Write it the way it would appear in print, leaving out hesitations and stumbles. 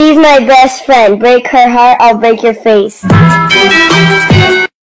She's my best friend. Break her heart, I'll break your face.